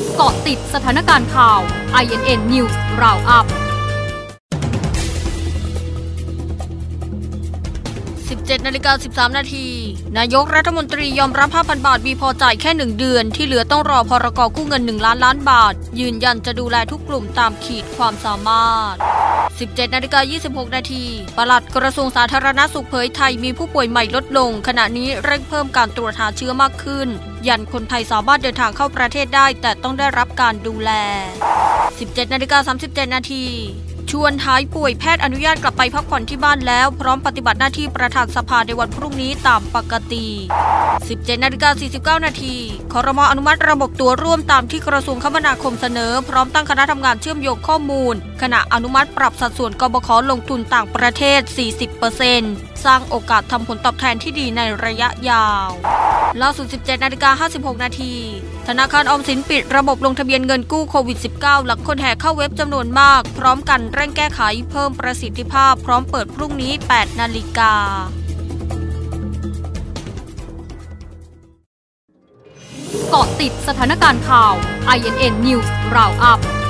เกาะติดสถานการณ์ข่าว INN News Roundup 17:13 นาทีนายกรัฐมนตรียอมรับ 5,000 บาทมีพอจ่ายแค่1เดือนที่เหลือต้องรอพรก.กู้เงิน1 ล้านบาทยืนยันจะดูแลทุกกลุ่มตามขีดความสามารถ 17:26 นาทีปลัดกระทรวงสาธารณสุขเผยไทยมีผู้ป่วยใหม่ลดลงขณะนี้เร่งเพิ่มการตรวจหาเชื้อมากขึ้นยันคนไทยสามารถเดินทางเข้าประเทศได้แต่ต้องได้รับการดูแล 17:37 นาทีชวนหายป่วยแพทย์อนุญาตกลับไปพักผ่อนที่บ้านแล้วพร้อมปฏิบัติหน้าที่ประธานสภาในวันพรุ่งนี้ตามปกติ 17:49 นาทีครม.อนุมัติระบบตั๋วร่วมตามที่กระทรวงคมนาคมเสนอพร้อมตั้งคณะทำงานเชื่อมโยงข้อมูลขณะอนุมัติปรับสัดส่วนกบข.ลงทุนต่างประเทศ 40% สร้างโอกาสทำผลตอบแทนที่ดีในระยะยาวล่าสุด 17:56 นาทีธนาคารออมสินปิดระบบลงทะเบียนเงินกู้โควิด -19 หลังคนแห่เข้าเว็บจำนวนมากพร้อมกันเร่งแก้ไขเพิ่มประสิทธิภาพพร้อมเปิดพรุ่งนี้ 8 นาฬิกาเกาะติดสถานการณ์ข่าว INN News Roundup